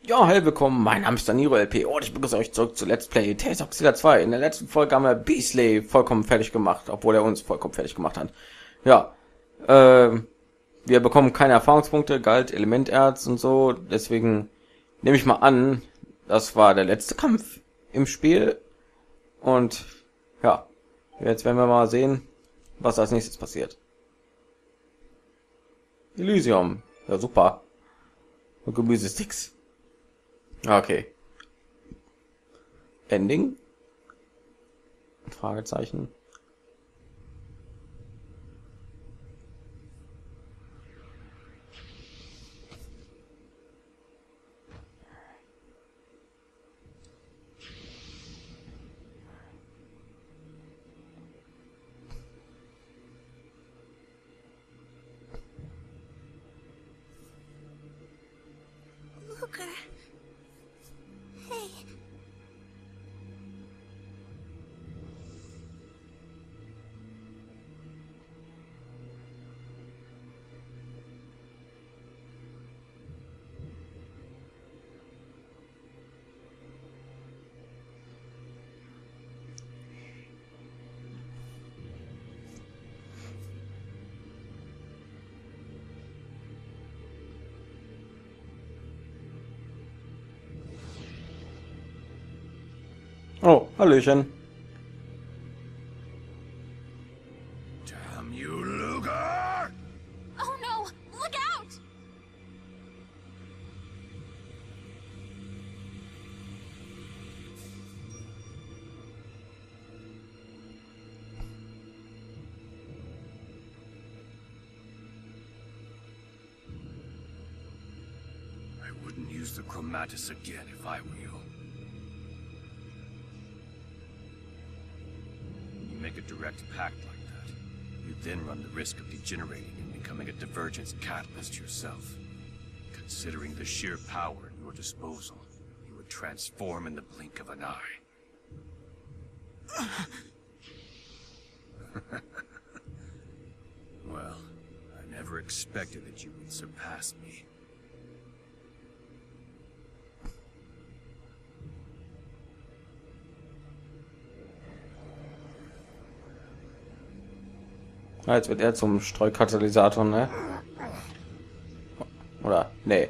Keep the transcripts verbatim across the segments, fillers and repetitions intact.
Ja, hey, willkommen, mein Name ist Daniro L P und ich begrüße euch zurück zu Let's Play Tales of Xillia zwei. In der letzten Folge haben wir Beasley vollkommen fertig gemacht, obwohl er uns vollkommen fertig gemacht hat. Ja, ähm, wir bekommen keine Erfahrungspunkte, galt Elementerz und so, deswegen nehme ich mal an, das war der letzte Kampf im Spiel und ja, jetzt werden wir mal sehen, was als nächstes passiert. Elysium, ja super, und Gemüsesticks. Okay. Ending? Fragezeichen. Looker. Hey. Oh, Hallöchen. Damn you, Luger! Oh no! Look out! I wouldn't use the Chromatus again if I were you. You make a direct pact like that, you then run the risk of degenerating and becoming a Divergence catalyst yourself. Considering the sheer power at your disposal, you would transform in the blink of an eye. Well, I never expected that you would surpass me. Ja, jetzt wird er zum Streukatalysator, ne? Oder? Nee.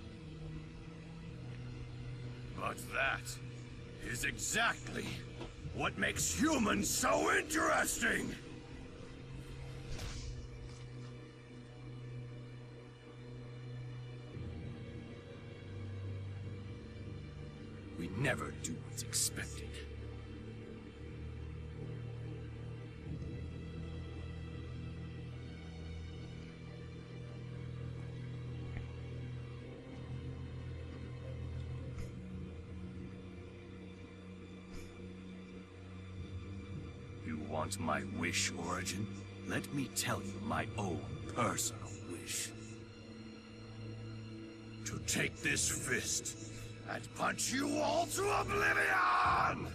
But that is exactly what makes humans so interesting! We never do what's expected. You want my wish, Origin? Let me tell you my own personal wish. To take this fist and punch you all to oblivion!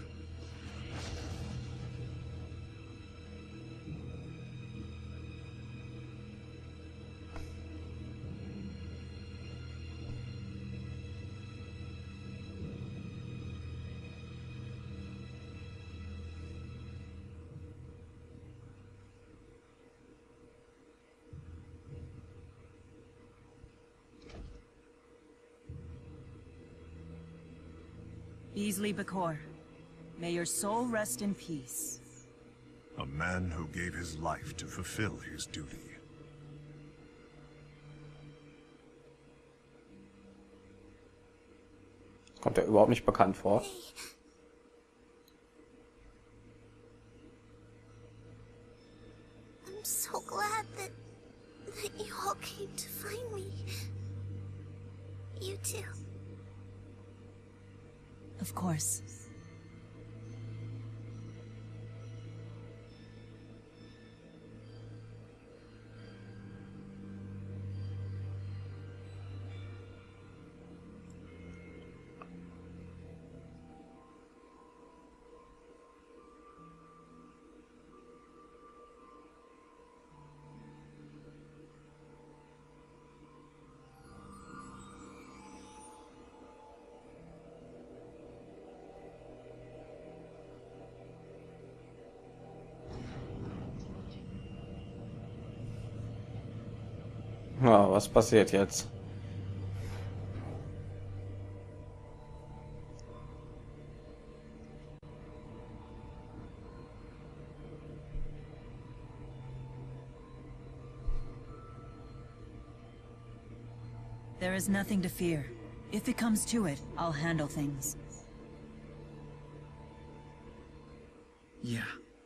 Beasley Bakor, may your soul rest in peace. A man who gave his life to fulfill his duty. Kommt er überhaupt nicht bekannt vor. I'm so glad that that you all came to find me. You too. Of course. Ja, was passiert jetzt? There is nothing to fear. If it comes to it, I'll handle things. Yeah.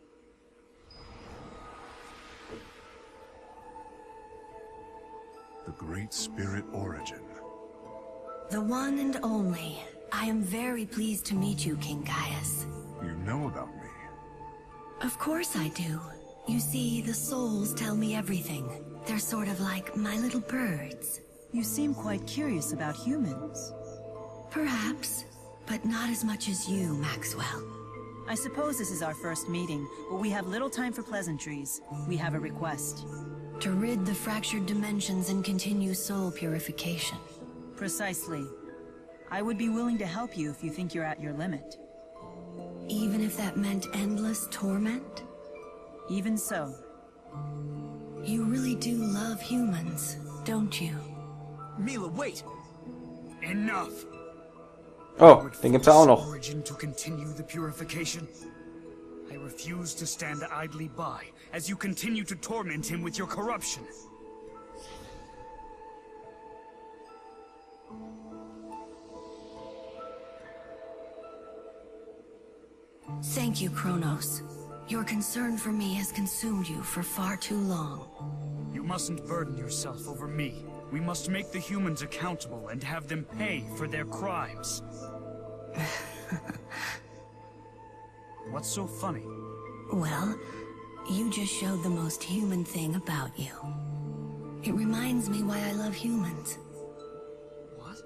The Great Spirit Origin. The one and only. I am very pleased to meet you, King Gaius. You know about me. Of course I do. You see, the souls tell me everything. They're sort of like my little birds. You seem quite curious about humans. Perhaps, but not as much as you, Maxwell. I suppose this is our first meeting, but we have little time for pleasantries. We have a request. To rid the fractured dimensions and continue soul purification. Precisely. I would be willing to help you if you think you're at your limit. Even if that meant endless torment? Even so. You really do love humans, don't you? Mila, wait! Enough! Oh, den gibt's ja auch noch. Origin to continue the purification. I refuse to stand idly by as you continue to torment him with your corruption. Thank you, Kronos. Your concern for me has consumed you for far too long. You mustn't burden yourself over me. We must make the humans accountable and have them pay for their crimes. What's so funny? Well, you just showed the most human thing about you. It reminds me why I love humans. What?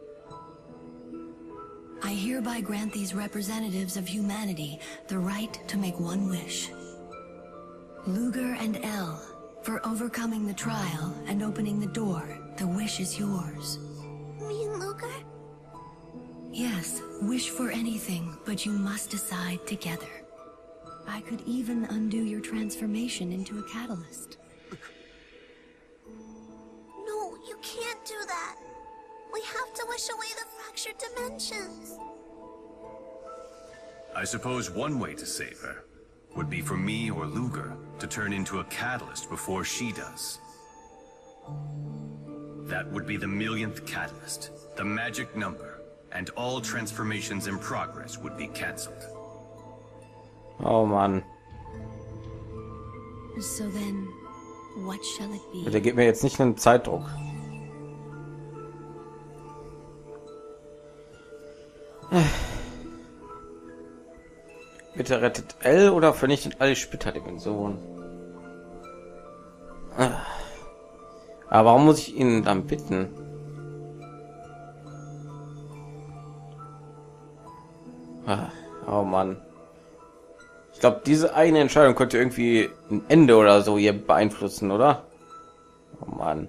I hereby grant these representatives of humanity the right to make one wish. Luger and El, for overcoming the trial and opening the door, the wish is yours. Me and Luger? Yes, wish for anything, but you must decide together. I could even undo your transformation into a catalyst. No, you can't do that. We have to wish away the fractured dimensions. I suppose one way to save her would be for me or Luger to turn into a catalyst before she does. That would be the millionth catalyst, the magic number, and all transformations in progress would be cancelled. Oh Mann. So then, what shall it be? Der gibt mir jetzt nicht einen Zeitdruck. Bitte rettet L oder vernichtet alle Splitterdimensionen. Aber warum muss ich ihn dann bitten? Oh Mann. Ich glaube, diese eine Entscheidung könnte irgendwie ein Ende oder so hier beeinflussen, oder? Oh Mann.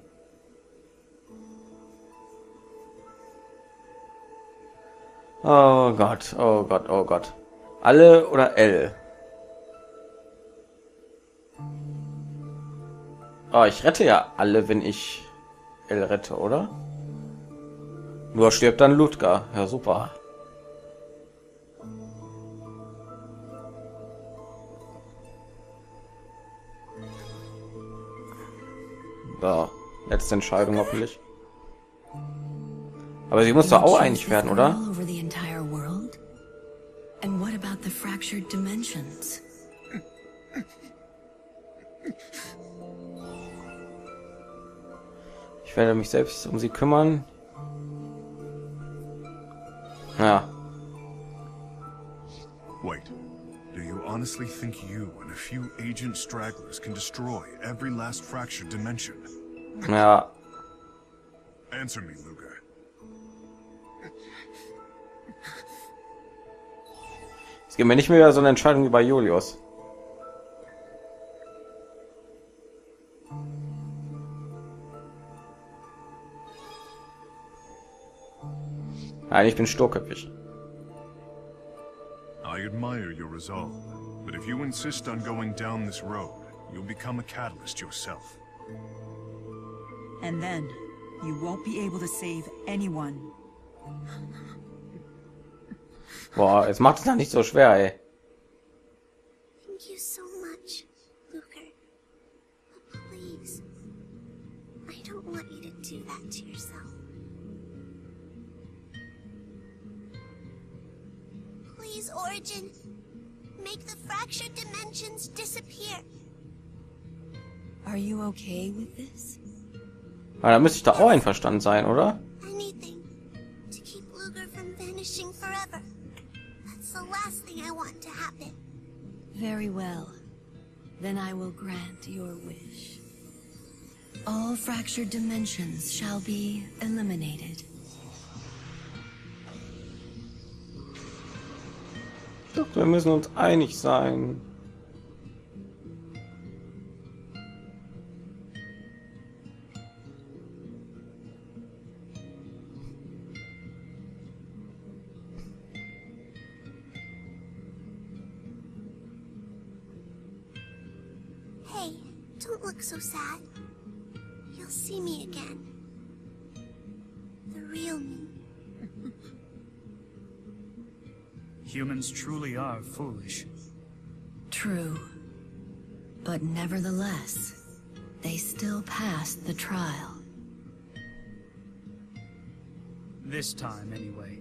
Oh Gott, oh Gott, oh Gott. Alle oder L? Oh, ich rette ja alle, wenn ich L rette, oder? Nur stirbt dann Ludger. Ja, super. So, letzte Entscheidung hoffentlich. Aber sie muss doch auch einig werden, oder? And what about the fractured dimensions? Ich werde mich selbst um sie kümmern. Ja. Wait. Do you honestly think you and a few agent stragglers can destroy every last fractured dimension? Ja. Answer me, Luger. Es gibt mir nicht mehr so eine Entscheidung wie bei Julius. Nein, ich bin sturköpfig. I admire your resolve, but if you insist on going down this road, you'll become a catalyst yourself. And then, you won't be able to save anyone. Boah, jetzt macht es doch nicht so schwer, ey. Thank you so much, Luger. But please, I don't want you to do that to yourself. Please, Origin, make the fractured dimensions disappear. Are you okay with this? Aber da müsste ich da auch einverstanden sein, oder? Anything to keep Luger from vanishing forever. That's the last thing I want to happen. Very well. Then I will grant your wish. All fractured dimensions shall be eliminated. Doch, wir müssen uns einig sein. Hey, don't look so sad. You'll see me again. The real me. Humans truly are foolish. True. But nevertheless, they still passed the trial. This time, anyway.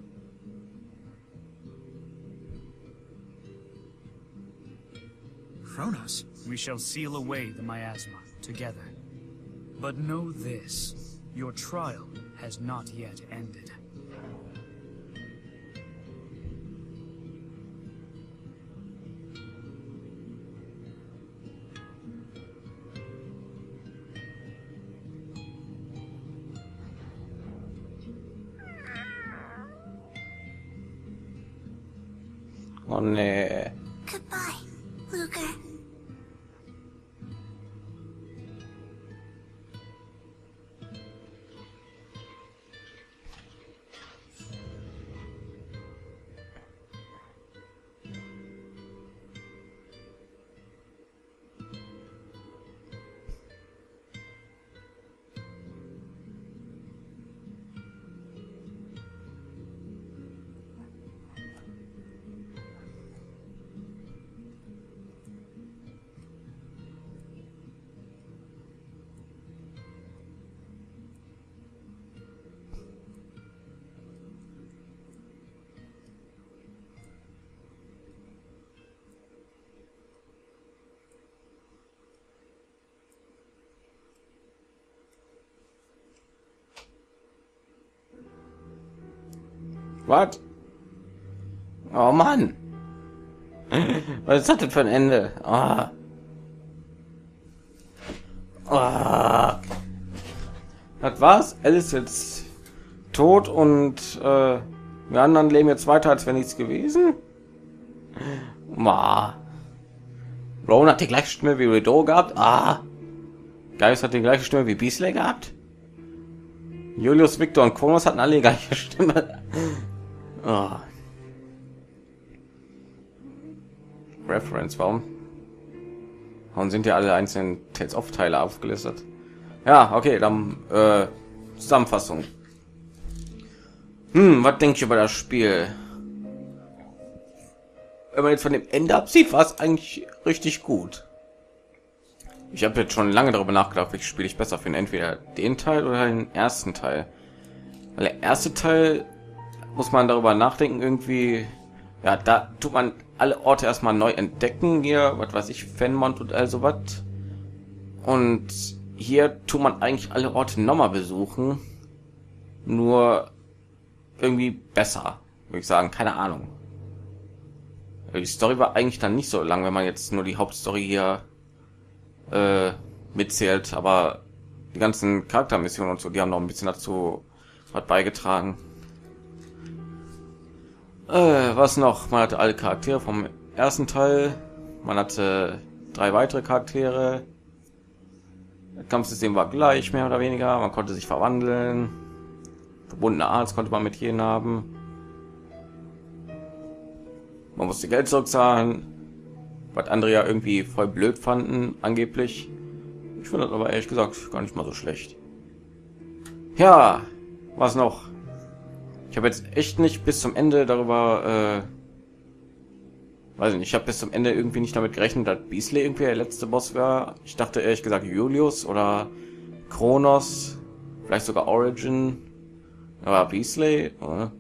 Kronos? We shall seal away the miasma together. But know this, your trial has not yet ended. Oh nee. Goodbye, Luger. Was? Oh Mann. Was ist das denn für ein Ende? Oh. Oh. Das war's. Alice ist jetzt tot und äh, wir anderen leben jetzt weiter, als wäre nichts gewesen. Ma. Rowan hat die gleiche Stimme wie Rideau gehabt. Ah. Geist hat die gleiche Stimme wie Beasley gehabt. Julius, Victor und Kronos hatten alle die gleiche Stimme. Oh. Reference, warum? Warum sind ja alle einzelnen Tales of Teile aufgelistet? Ja, okay, dann äh, Zusammenfassung. Hm, was denke ich über das Spiel? Wenn man jetzt von dem Ende absieht, war es eigentlich richtig gut. Ich habe jetzt schon lange darüber nachgedacht, welches Spiel ich besser finde, entweder den Teil oder den ersten Teil. Weil der erste Teil muss man darüber nachdenken, irgendwie, ja, da tut man alle Orte erstmal neu entdecken, hier, was weiß ich, Fenmont und all so was. Und hier tut man eigentlich alle Orte nochmal besuchen, nur irgendwie besser, würde ich sagen, keine Ahnung. Die Story war eigentlich dann nicht so lang, wenn man jetzt nur die Hauptstory hier äh, mitzählt, aber die ganzen Charaktermissionen und so, die haben noch ein bisschen dazu was beigetragen. Äh, was noch? Man hatte alle Charaktere vom ersten Teil, man hatte drei weitere Charaktere. Das Kampfsystem war gleich, mehr oder weniger. Man konnte sich verwandeln. Verbundene Arzt konnte man mit jedem haben. Man musste Geld zurückzahlen, was andere ja irgendwie voll blöd fanden, angeblich. Ich finde das aber ehrlich gesagt gar nicht mal so schlecht. Ja, was noch? Ich habe jetzt echt nicht bis zum Ende darüber, äh, weiß ich nicht, ich habe bis zum Ende irgendwie nicht damit gerechnet, dass Beasley irgendwie der letzte Boss war. Ich dachte ehrlich gesagt Julius oder Kronos, vielleicht sogar Origin, aber Beasley, oder?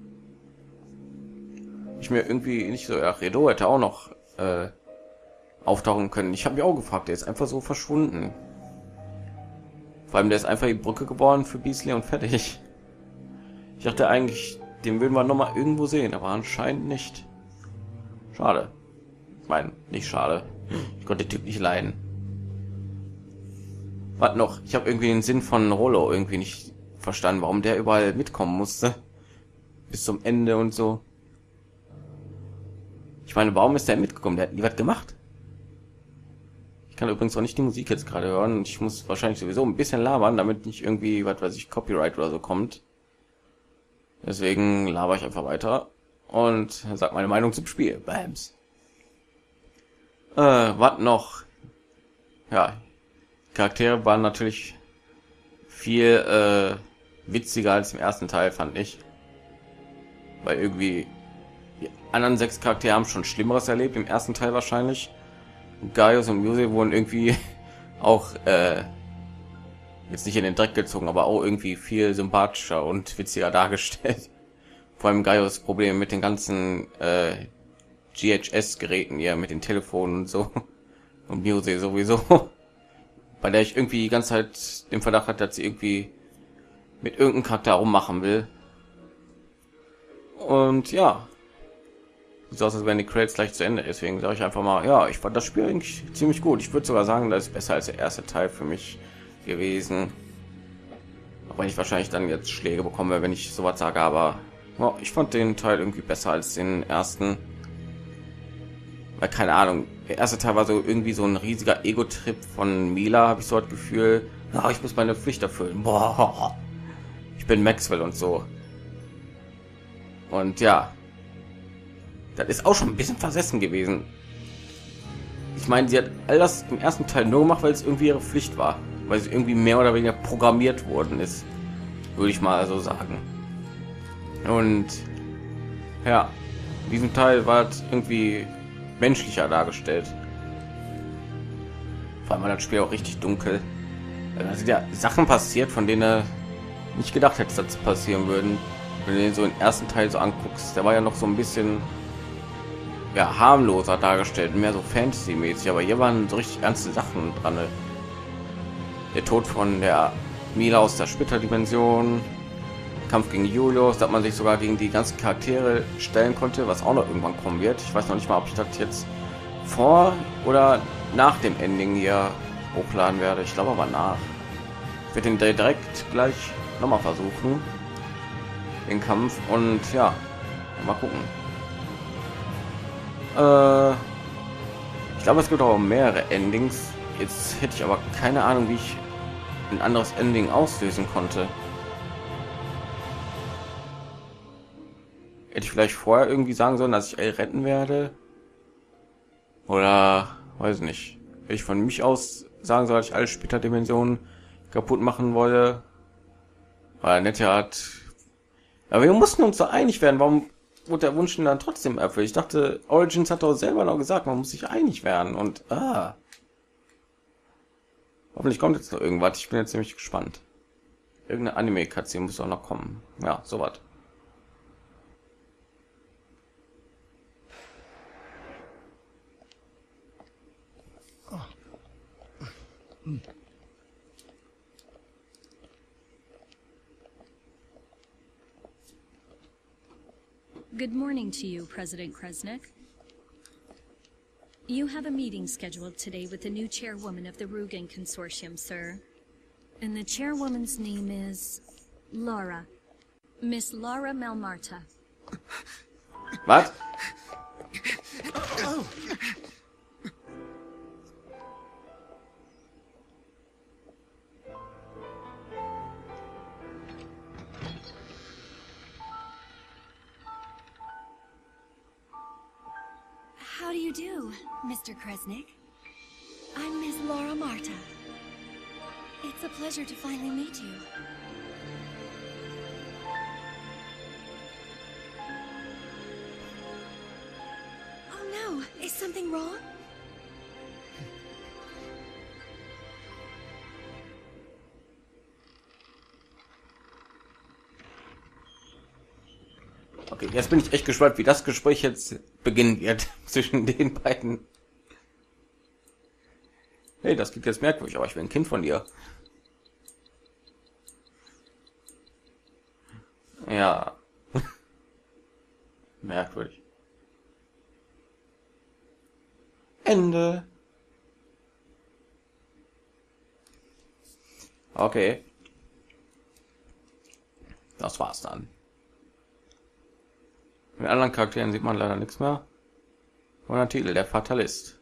Ich mir irgendwie nicht so, ja, Redo hätte auch noch äh, auftauchen können. Ich habe mich auch gefragt, der ist einfach so verschwunden. Vor allem, der ist einfach die Brücke geboren für Beasley und fertig. Ich dachte eigentlich, den würden wir noch mal irgendwo sehen, aber anscheinend nicht. Schade. Ich meine, nicht schade. Ich konnte den Typ nicht leiden. Was noch? Ich habe irgendwie den Sinn von Rollo irgendwie nicht verstanden, warum der überall mitkommen musste. Bis zum Ende und so. Ich meine, warum ist der mitgekommen? Der hat nie was gemacht. Ich kann übrigens auch nicht die Musik jetzt gerade hören. Ich muss wahrscheinlich sowieso ein bisschen labern, damit nicht irgendwie, was weiß ich, Copyright oder so kommt. Deswegen laber ich einfach weiter und sag meine Meinung zum Spiel. Bams. Äh, was noch? Ja, Charaktere waren natürlich viel äh, witziger als im ersten Teil, fand ich. Weil irgendwie die anderen sechs Charaktere haben schon Schlimmeres erlebt, im ersten Teil wahrscheinlich. Gaius und Muse wurden irgendwie auch äh, jetzt nicht in den Dreck gezogen, aber auch irgendwie viel sympathischer und witziger dargestellt. Vor allem Gaius Probleme mit den ganzen äh, G H S-Geräten hier, mit den Telefonen und so. Und Muse sowieso. Bei der ich irgendwie die ganze Zeit den Verdacht hatte, dass sie irgendwie mit irgendeinem Charakter rummachen will. Und ja. So aus, als wenn die Credits gleich zu Ende. Deswegen sage ich einfach mal, ja, ich fand das Spiel eigentlich ziemlich gut. Ich würde sogar sagen, das ist besser als der erste Teil für mich gewesen. Auch wenn ich wahrscheinlich dann jetzt Schläge bekomme, wenn ich sowas sage, aber ja, ich fand den Teil irgendwie besser als den ersten. Weil keine Ahnung, der erste Teil war so irgendwie so ein riesiger Ego-Trip von Mila, habe ich so das Gefühl. Ja, ich muss meine Pflicht erfüllen. Boah, ich bin Maxwell und so. Und ja, das ist auch schon ein bisschen versessen gewesen. Ich meine, sie hat all das im ersten Teil nur gemacht, weil es irgendwie ihre Pflicht war, weil sie irgendwie mehr oder weniger programmiert worden ist, würde ich mal so sagen. Und ja, in diesem Teil war es irgendwie menschlicher dargestellt. Vor allem war das Spiel auch richtig dunkel. Da sind ja Sachen passiert, von denen er nicht gedacht hätte, dass passieren würden. Wenn du den so den ersten Teil so anguckst, der war ja noch so ein bisschen ja harmloser dargestellt, mehr so Fantasy-mäßig, aber hier waren so richtig ernste Sachen dran. Der Tod von der Mila aus der Splitterdimension, Kampf gegen Julius, dass man sich sogar gegen die ganzen Charaktere stellen konnte, was auch noch irgendwann kommen wird. Ich weiß noch nicht mal, ob ich das jetzt vor oder nach dem Ending hier hochladen werde. Ich glaube aber nach. Ich werde den direkt gleich noch mal versuchen, den Kampf, und ja, mal gucken. Äh, ich glaube, es gibt auch mehrere Endings. Jetzt hätte ich aber keine Ahnung, wie ich ein anderes Ending auslösen konnte. Hätte ich vielleicht vorher irgendwie sagen sollen, dass ich Elle retten werde? Oder weiß nicht. Hätte ich von mich aus sagen soll, dass ich alle Splitterdimensionen kaputt machen wolle? Weil Nette hat. Aber wir mussten uns doch einig werden. Warum wurde der Wunsch dann trotzdem erfüllt? Ich dachte, Origins hat doch selber noch gesagt, man muss sich einig werden. Und ah. Hoffentlich kommt jetzt noch irgendwas. Ich bin jetzt ziemlich gespannt. Irgendeine Anime-Cutscene muss auch noch kommen. Ja, sowas. Good morning to you, President Kresnik. You have a meeting scheduled today with the new chairwoman of the Rugen Consortium, sir. And the chairwoman's name is Laura. Miss Laura Melmarta. What? How do you do, Mister Kresnik? I'm Miss Laura Marta. It's a pleasure to finally meet you. no! Is something wrong? Okay, jetzt bin ich echt gespannt, wie das Gespräch jetzt beginnen wird zwischen den beiden. Hey, das klingt jetzt merkwürdig, aber ich will ein Kind von dir. Ja. Merkwürdig. Ende. Okay. Das war's dann. Mit anderen Charakteren sieht man leider nichts mehr. Und der Titel, der Fatalist.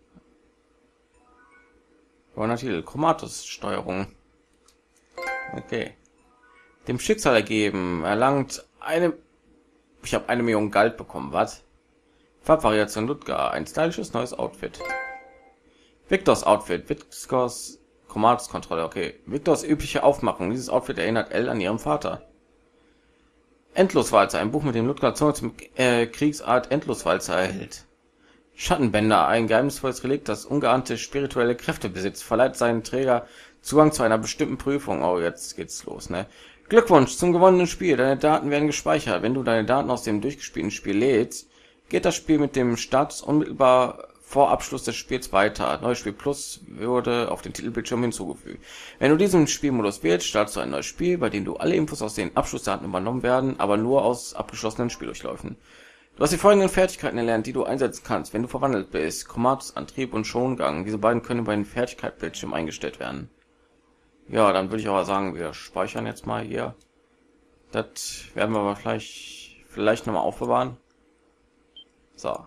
Und der Titel, Chromatus-Steuerung. Okay. Dem Schicksal ergeben, erlangt eine... Ich habe eine Million Geld bekommen, was? Farbvariation Ludger, ein stylisches neues Outfit. Victors Outfit, Victors Chromatus-Kontrolle, okay. Victors übliche Aufmachung, dieses Outfit erinnert Elle an ihrem Vater. Endloswalzer, ein Buch, mit dem Ludger Zugang zum äh, Kriegsart Endloswalzer erhält. Schattenbänder, ein geheimnisvolles Relikt, das ungeahnte spirituelle Kräfte besitzt, verleiht seinen Träger Zugang zu einer bestimmten Prüfung. Oh, jetzt geht's los, ne? Glückwunsch zum gewonnenen Spiel. Deine Daten werden gespeichert. Wenn du deine Daten aus dem durchgespielten Spiel lädst, geht das Spiel mit dem Status unmittelbar vor Abschluss des Spiels weiter. Neues Spiel Plus wurde auf den Titelbildschirm hinzugefügt. Wenn du diesen Spielmodus wählst, startest du ein neues Spiel, bei dem du alle Infos aus den Abschlussdaten übernommen werden, aber nur aus abgeschlossenen Spieldurchläufen. Du hast die folgenden Fertigkeiten erlernt, die du einsetzen kannst, wenn du verwandelt bist. Chromatus, Antrieb und Schongang. Diese beiden können bei den Fertigkeitsbildschirm eingestellt werden. Ja, dann würde ich aber sagen, wir speichern jetzt mal hier. Das werden wir aber vielleicht, vielleicht nochmal aufbewahren. So.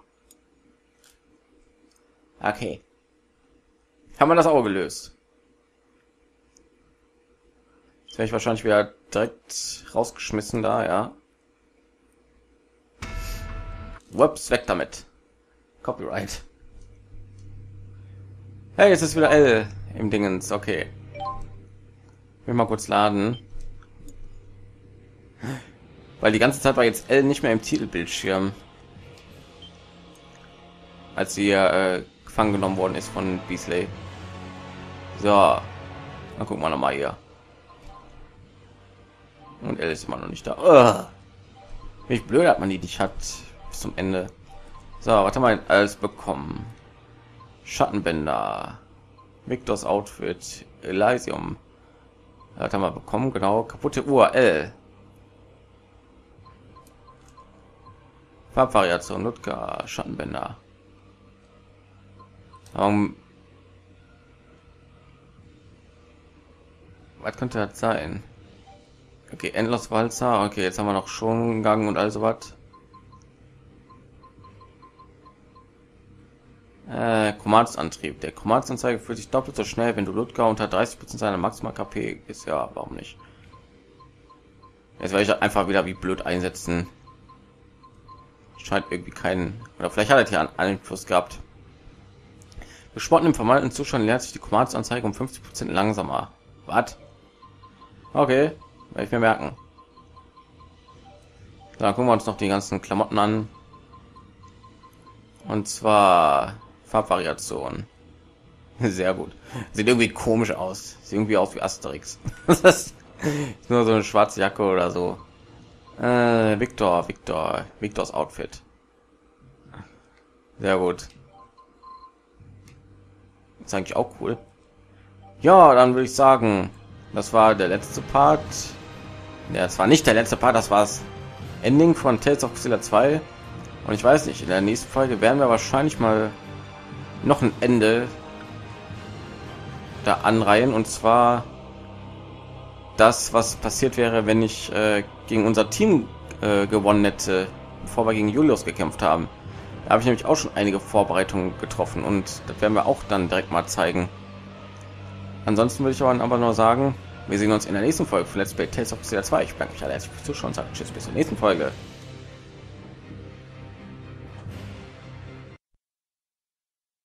Okay. Haben wir das auch gelöst. Jetzt werde ich wahrscheinlich wieder direkt rausgeschmissen da, ja. Whoops, weg damit. Copyright. Hey, jetzt ist wieder L im Dingens, okay. Ich will mal kurz laden. Weil die ganze Zeit war jetzt L nicht mehr im Titelbildschirm. Als sie äh, gefangen genommen worden ist von Beasley. So. Dann gucken wir noch mal hier. Und L ist immer noch nicht da. Ugh. Wie blöd hat man die nicht hat bis zum Ende. So, was haben wir alles bekommen? Schattenbänder. Victors Outfit. Elysium. Das haben wir bekommen, genau. Kaputte Uhr L. Farbvariation Ludger, Schattenbänder. Um, was könnte das sein? Okay, Endloswalzer. Okay, jetzt haben wir noch Schongang und also was. Äh, Chromatus-Antrieb. Der Chromatus-Anzeige fühlt sich doppelt so schnell, wenn du Ludger unter dreißig Prozent seiner maximal K P ist. Ja, warum nicht? Jetzt werde ich einfach wieder wie blöd einsetzen. Scheint irgendwie keinen, oder vielleicht hat er hier einen Einfluss gehabt. Gesponnen im vermeintlichen Zustand lernt sich die Chromatus-Anzeige um fünfzig Prozent langsamer. Was? Okay, werde ich mir merken. Dann gucken wir uns noch die ganzen Klamotten an. Und zwar Farbvariation. Sehr gut. Sieht irgendwie komisch aus. Sieht irgendwie aus wie Asterix. Das ist nur so eine schwarze Jacke oder so. Äh, Victor, Victor, Victors Outfit. Sehr gut. Ist eigentlich auch cool. Ja, dann würde ich sagen, das war der letzte Part. Ja, das war nicht der letzte Part, das war das Ending von Tales of Xillia zwei. Und ich weiß nicht, in der nächsten Folge werden wir wahrscheinlich mal noch ein Ende da anreihen. Und zwar das, was passiert wäre, wenn ich äh, gegen unser Team äh, gewonnen hätte, bevor wir gegen Julius gekämpft haben. Da habe ich nämlich auch schon einige Vorbereitungen getroffen und das werden wir auch dann direkt mal zeigen. Ansonsten würde ich aber nur sagen, wir sehen uns in der nächsten Folge von Let's Play Tales of Xillia zwei. Ich danke mich alle herzlich fürs Zuschauen und sage tschüss bis zur nächsten Folge.